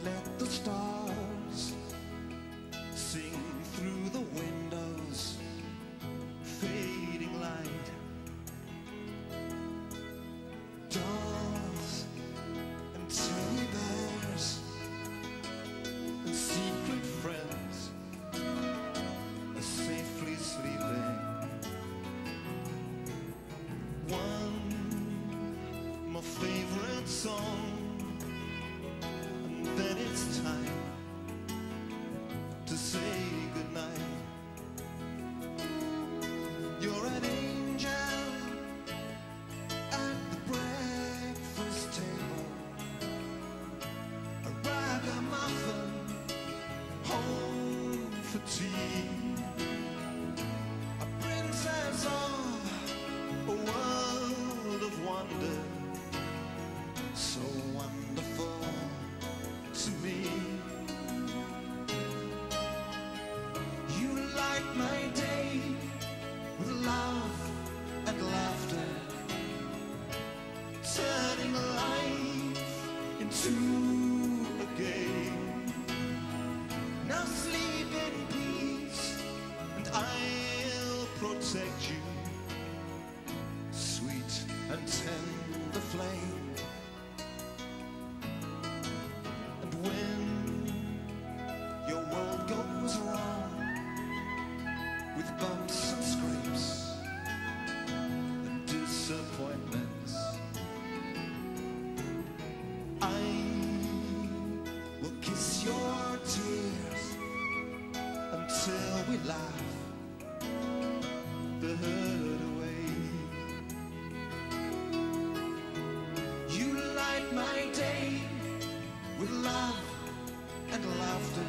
let the stars sing through the windows, fading light. Dolls and teddy bears and secret friends are safely sleeping. One, my favorite song, and then it's time to say goodnight. You're an angel at the breakfast table, a ragamuffin home for tea, a princess of a world of wonder, so wonderful to me. You light my day with love and laughter, turning life into a game. Now sleep in peace and I'll protect you, sweet and tender flame. And when your world goes wrong with bumps and scrapes and disappointments, I will kiss your tears until we laugh the hurt away. You light my day with love and laughter,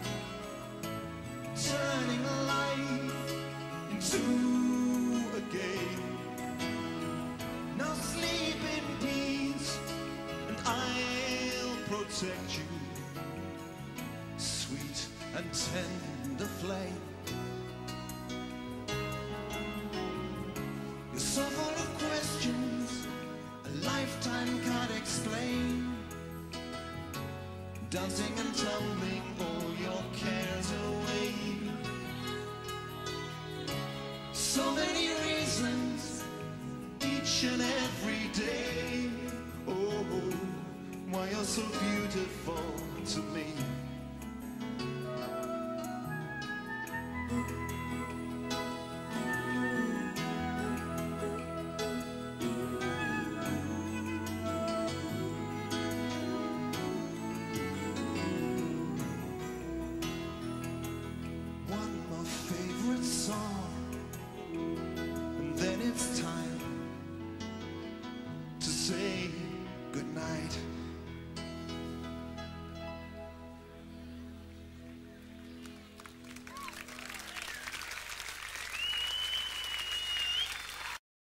turning life into a game. Now sleep in peace and I'll protect you, sweet and tender flame. You're so full of questions a lifetime can't explain, dancing and tumbling all your cares away. So many reasons each and every day. Oh, why you're so beautiful to me.